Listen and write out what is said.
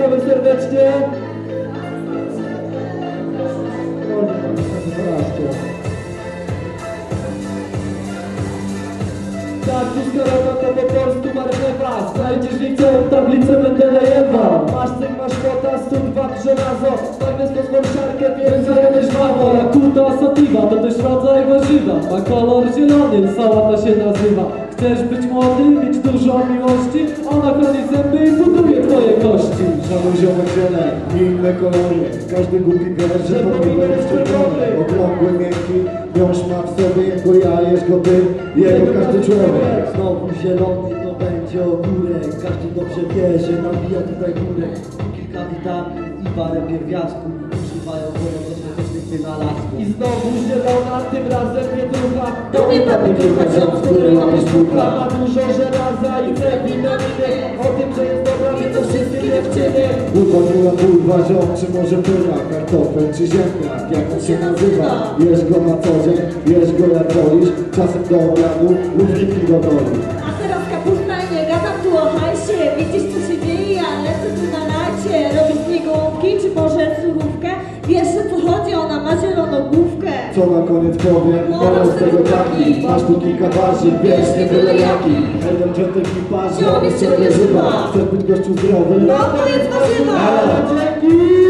witamy serdecznie. Tak, Tuskarota to po polsku marchewa. Znajdziesz jej całą tablicę Mendelejewa. Masz cynk, masz potas, sód, wapń, żelazo. Magnez, fosfor, siarkę, więc zajemesz mało. Jakuta sativa to też rodzaj warzywa. Ma kolor zielony, sałata się nazywa. Chcesz być młody, mieć dużo miłości? Ona chroni zęby i buduje twoje kości. Żaden ziomek ziele i inne kolory. Każdy głupi wie, że pomidor jest czerwony. Okrągły, miękki, miąższ ma w sobie. Jego ja, jest go ty, jego każdy człowiek. Znowu zielony to będzie ogórek. Każdy dobrze wie, że nabija tutaj górek. Kilka witamin i parę pierwiastków używają kosmetycznych wynalazków. I znowu zielona, tym razem pietrucha. To nie papierucha, z której mamy sztuka. Ma dużo żelaza i witaminy. O tym, że jest dobra, wiedzą wszystkie dziewczyny. Uwolniła kurwa ziom, czy może pyra, kartofel czy ziemniak, jak on się nazywa? Jesz go na co dzień, jesz go jak wolisz. Czasem do obiadu lub niki do doli. A teraz kapusta i nie gadam tu o hajsie. Widzisz co się dzieje, ja lecę tu na lacie. Robisz z niej gołąbki czy może surówkę? Wiesz o co chodzi, ona ma zieloną główkę. Co na koniec powiem? Mam z tego taki. Masz tu kilka warzyw, wiesz, nie byle jaki. Jeden dżetek i parze, Ziom jest sobie ciągle żywa. żywa. Chcesz być gościu zdrowy? No to jest warzywa. Dzięki!